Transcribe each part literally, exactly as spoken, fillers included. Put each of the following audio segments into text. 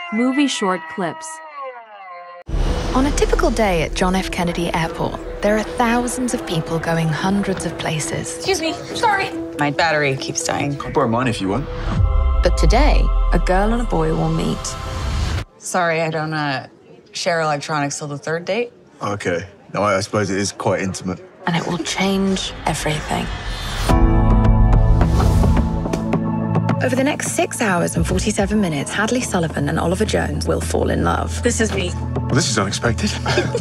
Movie short clips. On a typical day at John F. Kennedy Airport, there are thousands of people going hundreds of places. Excuse me, sorry. My battery keeps dying. I'll borrow mine if you want. But today, a girl and a boy will meet. Sorry, I don't uh, share electronics till the third date. Okay. No, I suppose it is quite intimate. And it will change everything. Over the next six hours and forty-seven minutes, Hadley Sullivan and Oliver Jones will fall in love. This is me. Well, this is unexpected.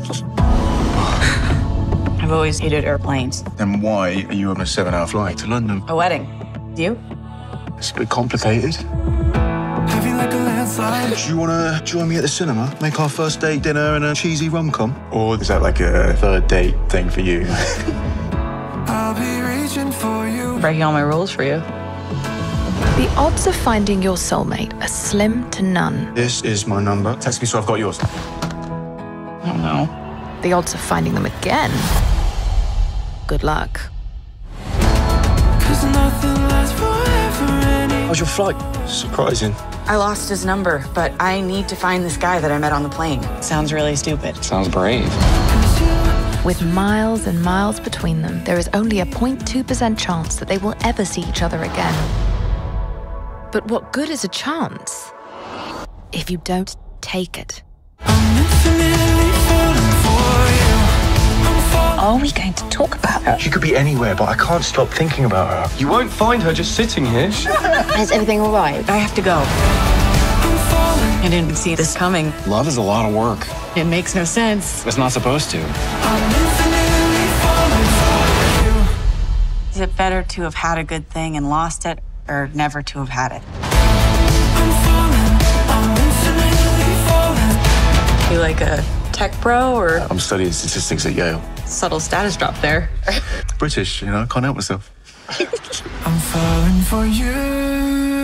I've always hated airplanes. Then why are you on a seven-hour flight to London? A wedding. You? It's a bit complicated. Heavy like a landslide. Do you want to join me at the cinema? Make our first date dinner and a cheesy rom-com? Or is that like a third date thing for you? I'll be reaching for you. Breaking all my rules for you. The odds of finding your soulmate are slim to none. This is my number. Text me so I've got yours. I don't know. The odds of finding them again, good luck. Cause nothing lasts forever anymore. How's your flight? Surprising. I lost his number, but I need to find this guy that I met on the plane. Sounds really stupid. Sounds brave. With miles and miles between them, there is only a zero point two percent chance that they will ever see each other again. But what good is a chance if you don't take it? I'm infinitely falling for you. I'm falling. Are we going to talk about her? She could be anywhere, but I can't stop thinking about her. You won't find her just sitting here. Is everything all right? I have to go. I'm falling. I didn't see this coming. Love is a lot of work. It makes no sense. It's not supposed to. I'm infinitely falling for you. Is it better to have had a good thing and lost it, or never to have had it? I'm falling. I'm infinitely falling. You like a tech bro or I'm studying statistics at Yale. subtle status drop there? British, you know, I can't help myself. I'm falling for you.